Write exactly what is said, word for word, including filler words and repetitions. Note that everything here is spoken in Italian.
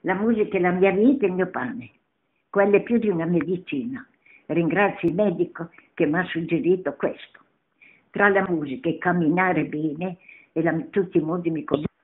La musica è la mia vita e il mio pane, quella è più di una medicina. Ringrazio il medico che mi ha suggerito questo. Tra la musica e camminare bene e la, tutti i modi mi convincono.